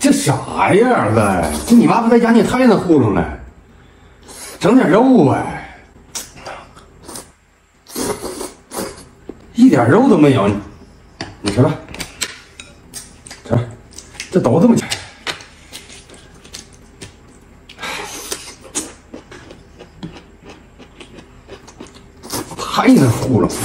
这啥样了？这你妈不在家，你也太能糊弄了。整点肉呗，一点肉都没有。你吃吧，吃吧，这都这么吃。太能糊弄。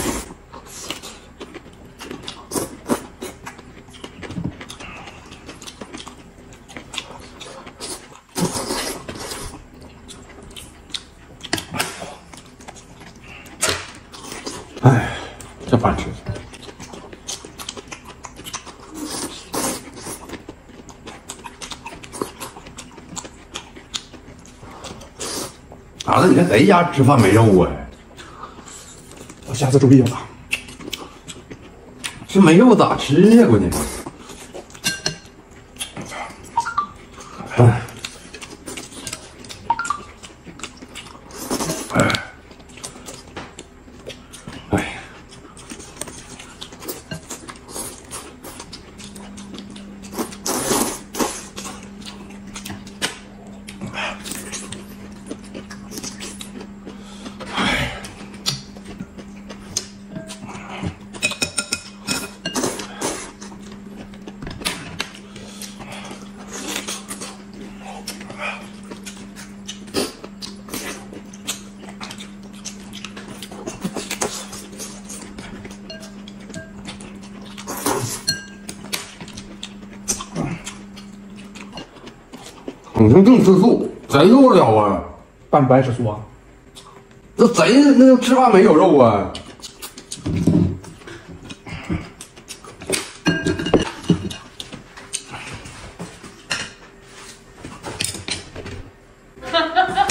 哎，这饭吃。咋的？你在谁家吃饭没肉啊？ 我下次注意了。 这没肉咋吃呀？关键。哎。哎。你说净吃素，谁受得了啊？ 蛋白质素啊。 这谁那吃饭没有肉啊？ 哈哈哈。